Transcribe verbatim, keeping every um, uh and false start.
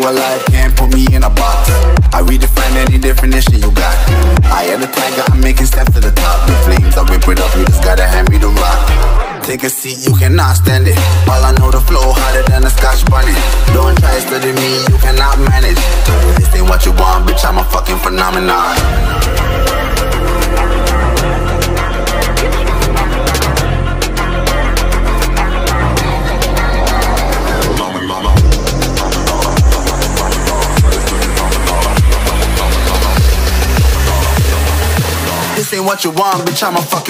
alive, can't put me in a box. I redefine any definition you got. I am the tiger, I'm making steps to the top. The flames, I whip it up, you just gotta hand me the rock. Take a seat, you cannot stand it. All I know, the flow harder than a Scotch bunny. Don't try to study me, you cannot manage. This ain't what you want, bitch, I'm a fucking phenomenon. This ain't what you want, bitch, I'm a fucking